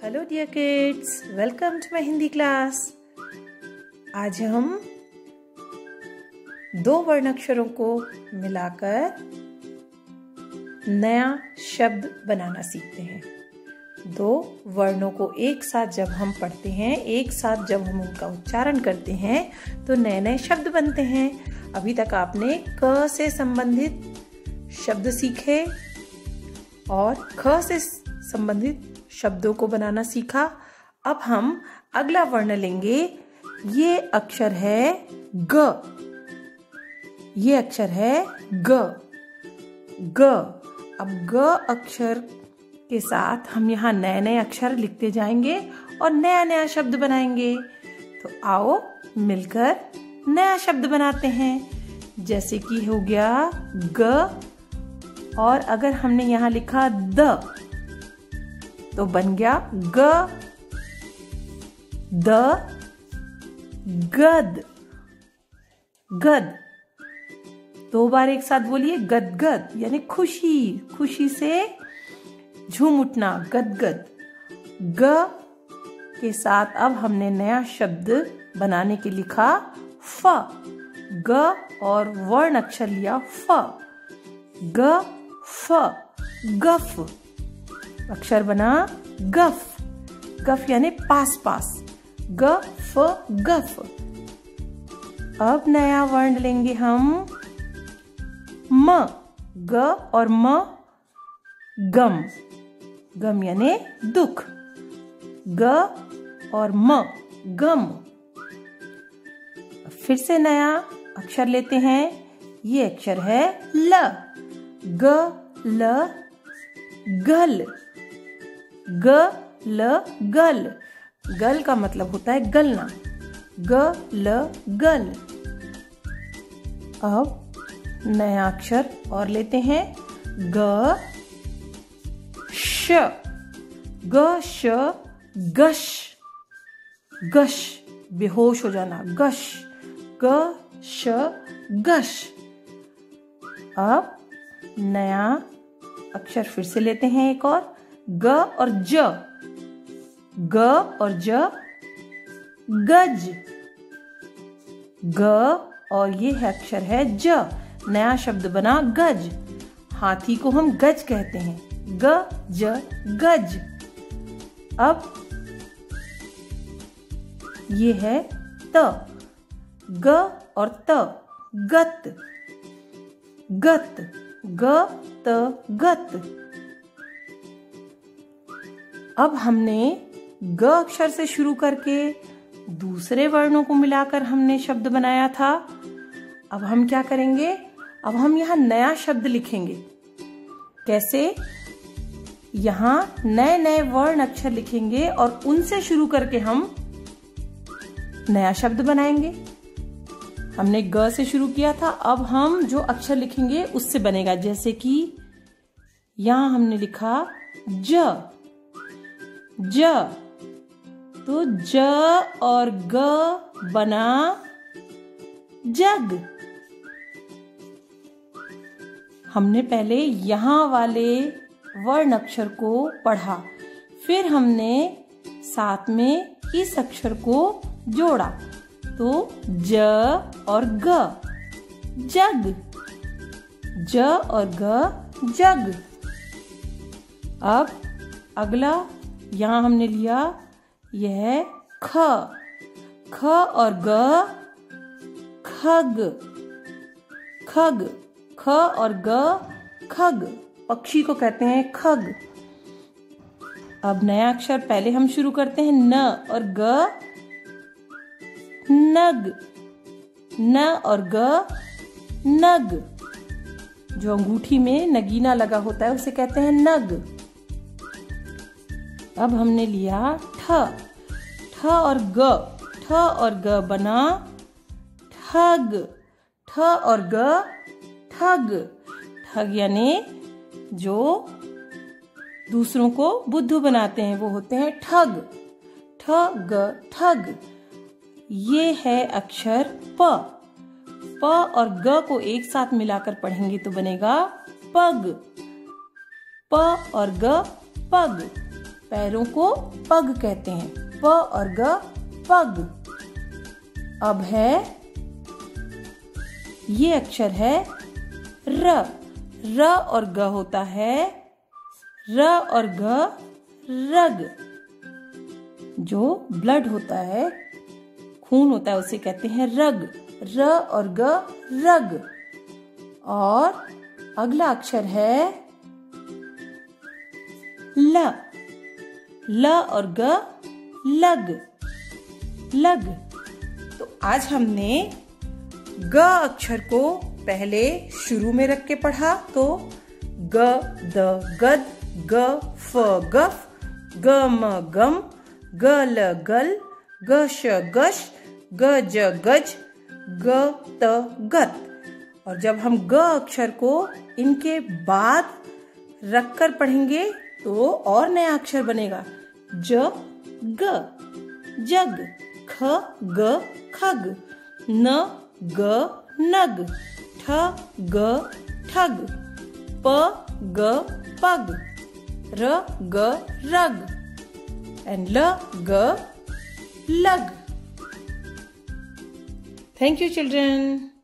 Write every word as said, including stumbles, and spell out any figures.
Hello dear kids, welcome to my Hindi class. आज हम दो वर्णाक्षरों को मिलाकर नया शब्द बनाना सीखते हैं। दो वर्णों को एक साथ जब हम पढ़ते हैं, एक साथ जब हम उनका उच्चारण करते हैं तो नए नए शब्द बनते हैं। अभी तक आपने क से संबंधित शब्द सीखे और ख से संबंधित शब्दों को बनाना सीखा। अब हम अगला वर्ण लेंगे। ये अक्षर है ग। ये अक्षर है ग। ग। अब ग अक्षर के साथ हम यहाँ नए नए अक्षर लिखते जाएंगे और नया नया शब्द बनाएंगे। तो आओ मिलकर नया शब्द बनाते हैं। जैसे कि हो गया ग, और अगर हमने यहाँ लिखा द तो बन गया ग द गद। गद। दो बार एक साथ बोलिए, गदगद यानी खुशी, खुशी से झूम उठना, गदगद। ग के साथ अब हमने नया शब्द बनाने के लिखा फ। ग और वर्ण अक्षर लिया फ। ग फ, गफ। अक्षर बना गफ। गफ यानी पास पास। ग फ गफ। अब नया वर्ण लेंगे हम म। ग और म गम। गम यानी दुख। ग और म गम। फिर से नया अक्षर लेते हैं। ये अक्षर है ल। ग ल गल। ग ल गल। गल का मतलब होता है गलना। ग ल गल। अब नया अक्षर और लेते हैं। ग श। ग श गश। गश बेहोश हो जाना, गश। ग श गश। अब नया अक्षर फिर से लेते हैं एक और। ग और ज। ग और ज गज। ग और ये है अक्षर है ज। नया शब्द बना गज। हाथी को हम गज कहते हैं। ग ज गज। अब ये है त। ग और त गत। गत। ग त गत। अब हमने ग अक्षर से शुरू करके दूसरे वर्णों को मिलाकर हमने शब्द बनाया था। अब हम क्या करेंगे? अब हम यहाँ नया शब्द लिखेंगे। कैसे? यहाँ नए नए वर्ण अक्षर लिखेंगे और उनसे शुरू करके हम नया शब्द बनाएंगे। हमने ग से शुरू किया था, अब हम जो अक्षर लिखेंगे उससे बनेगा। जैसे कि यहां हमने लिखा ज। ज तो ज और ग बना जग। हमने पहले यहां वाले वर्ण अक्षर को पढ़ा, फिर हमने साथ में इस अक्षर को जोड़ा तो ज और ग जग। ज और ग जग। अब अगला यहां हमने लिया, यह है ख। ख और ग खग। खग। ख और ग खग। पक्षी को कहते हैं खग। अब नया अक्षर पहले हम शुरू करते हैं न और ग नग। न और ग नग। जो अंगूठी में नगीना लगा होता है उसे कहते हैं नग। अब हमने लिया ठ। ठ और ग। ठ और ग बना ठग। ठ और ग ठग। ठग यानी जो दूसरों को बुद्धू बनाते हैं वो होते हैं ठग। ठग ठग। ये है अक्षर प। प और ग को एक साथ मिलाकर पढ़ेंगे तो बनेगा पग। प और ग पग। पैरों को पग कहते हैं, प और ग पग। अब है, ये अक्षर है र। र और ग होता है, र और ग रग। जो ब्लड होता है, खून होता है, उसे कहते हैं रग। र और ग रग। और अगला अक्षर है ल। ल और ग लग, लग। तो आज हमने ग अक्षर को पहले शुरू में रख के पढ़ा। तो ग द गद, ग फ गफ, ग म गम, ग ल गल, ग श गश, ग ज गज, ग त गत। और जब हम ग अक्षर को इनके बाद रखकर पढ़ेंगे तो और नया अक्षर बनेगा। ज ग जग, ख ग खग, न ग नग, ठ ग ठग, प ग पग, र ग रग, and ल ग लग। Thank you, children.